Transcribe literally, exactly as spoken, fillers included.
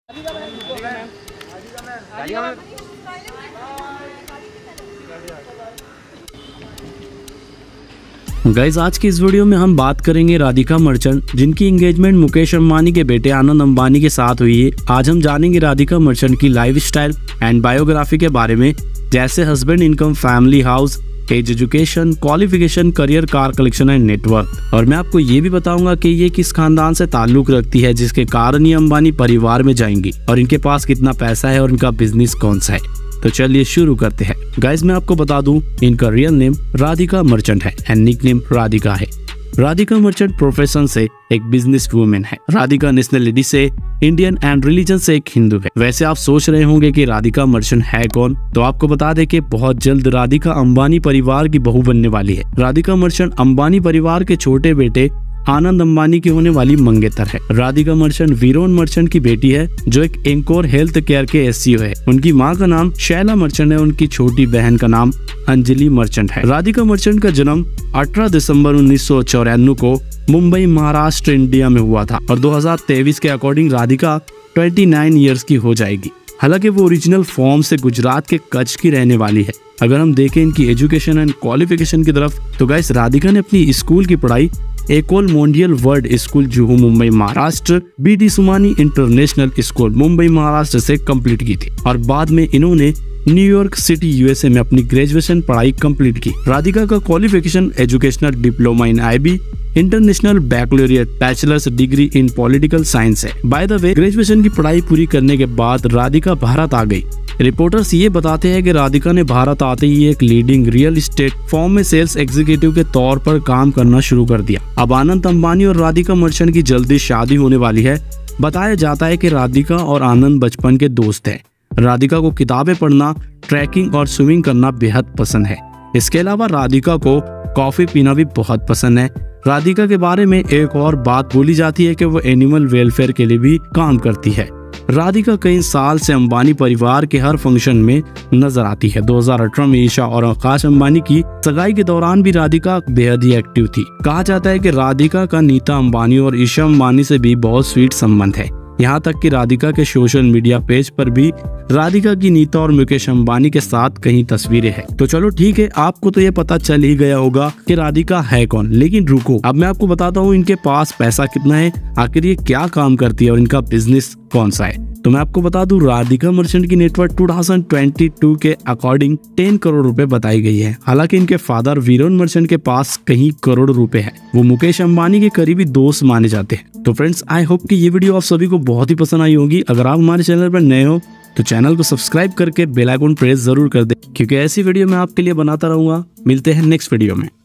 Guys, आज की इस वीडियो में हम बात करेंगे राधिका मर्चेंट, जिनकी एंगेजमेंट मुकेश अंबानी के बेटे आनंद अंबानी के साथ हुई है। आज हम जानेंगे राधिका मर्चेंट की लाइफस्टाइल एंड बायोग्राफी के बारे में, जैसे husband, income, family, house, age, education, qualification, career, car collection and network. और मैं आपको ये भी बताऊंगा कि ये किस खानदान से ताल्लुक रखती है, जिसके कारण ये अंबानी परिवार में जाएंगी, और इनके पास कितना पैसा है और इनका बिजनेस कौन सा है। तो चलिए शुरू करते हैं। गाइस, मैं आपको बता दूं, इनका रियल नेम राधिका मर्चेंट है एंड निक नेम राधिका है। राधिका मर्चेंट प्रोफेशन से एक बिजनेस वूमेन है। राधिका नेशनलिटी से इंडियन एंड रिलीजन से एक हिंदू है। वैसे आप सोच रहे होंगे कि राधिका मर्चेंट है कौन, तो आपको बता दें कि बहुत जल्द राधिका अंबानी परिवार की बहू बनने वाली है। राधिका मर्चेंट अंबानी परिवार के छोटे बेटे आनंद अंबानी की होने वाली मंगेतर है। राधिका मर्चेंट वीरोन मर्चेंट की बेटी है, जो एक एंकोर हेल्थ केयर के एसईओ है। उनकी मां का नाम शैला मर्चेंट है। उनकी छोटी बहन का नाम अंजलि मर्चेंट है। राधिका मर्चेंट का जन्म अठारह दिसंबर उन्नीस सौ चौरानवे को मुंबई, महाराष्ट्र, इंडिया में हुआ था, और दो हज़ार तेईस के अकॉर्डिंग राधिका उनतीस इयर्स की हो जाएगी। हालांकि वो ओरिजिनल फॉर्म से गुजरात के कच्छ की रहने वाली है। अगर हम देखें इनकी एजुकेशन एंड क्वालिफिकेशन की तरफ, तो गाइस, राधिका ने अपनी स्कूल की पढ़ाई Ecole Mondiale world school, Juhu, Mumbai, Maharashtra, B D Somani international school, Mumbai, Maharashtra से कंप्लीट की थी, और बाद में इन्होंने न्यूयॉर्क सिटी, यूएसए में अपनी ग्रेजुएशन पढ़ाई कंप्लीट की। राधिका का qualification educational diploma in IB, international baccalaureate, bachelors degree in political science है। बाय द वे, ग्रेजुएशन की पढ़ाई पूरी करने के बाद राधिका भारत आ गई। रिपोर्टर्स ये बताते हैं कि राधिका ने भारत आते ही एक लीडिंग रियल एस्टेट फर्म में सेल्स एग्जीक्यूटिव के तौर पर काम करना शुरू कर दिया। अब आनंद अंबानी और राधिका मर्चेंट की जल्दी शादी होने वाली है। बताया जाता है कि राधिका और आनंद बचपन के दोस्त हैं। राधिका को किताबें पढ़ना, ट्रैकिंग और स्विमिंग करना बेहद पसंद है। इसके अलावा राधिका को कॉफी पीना भी बहुत पसंद है। राधिका के बारे में एक और बात बोली जाती है कि वो एनिमल वेलफेयर के लिए भी काम करती है। राधिका कई साल से अंबानी परिवार के हर फंक्शन में नजर आती है। दो हज़ार अठारह में ईशा और आकाश अंबानी की सगाई के दौरान भी राधिका बेहद ही एक्टिव थी। कहा जाता है कि राधिका का नीता अंबानी और ईशा अंबानी से भी बहुत स्वीट संबंध है। यहाँ तक कि राधिका के सोशल मीडिया पेज पर भी राधिका की नीता और मुकेश अंबानी के साथ कई तस्वीरें हैं। तो चलो ठीक है, आपको तो ये पता चल ही गया होगा कि राधिका है कौन, लेकिन रुको, अब मैं आपको बताता हूँ इनके पास पैसा कितना है, आखिर ये क्या काम करती है और इनका बिजनेस कौन सा है। तो मैं आपको बता दूं, राधिका मर्चेंट की नेटवर्थ दो हज़ार बाईस के अकॉर्डिंग दस करोड़ रुपए बताई गई है। हालांकि इनके फादर वीरोन मर्चेंट के पास कई करोड़ रुपए है। वो मुकेश अंबानी के करीबी दोस्त माने जाते हैं। तो फ्रेंड्स, आई होप कि ये वीडियो आप सभी को बहुत ही पसंद आई होगी। अगर आप हमारे चैनल पर नए हो तो चैनल को सब्सक्राइब करके बेल आइकन प्रेस जरूर कर दें, क्योंकि ऐसी वीडियो मैं आपके लिए बनाता रहूंगा। मिलते हैं नेक्स्ट वीडियो में।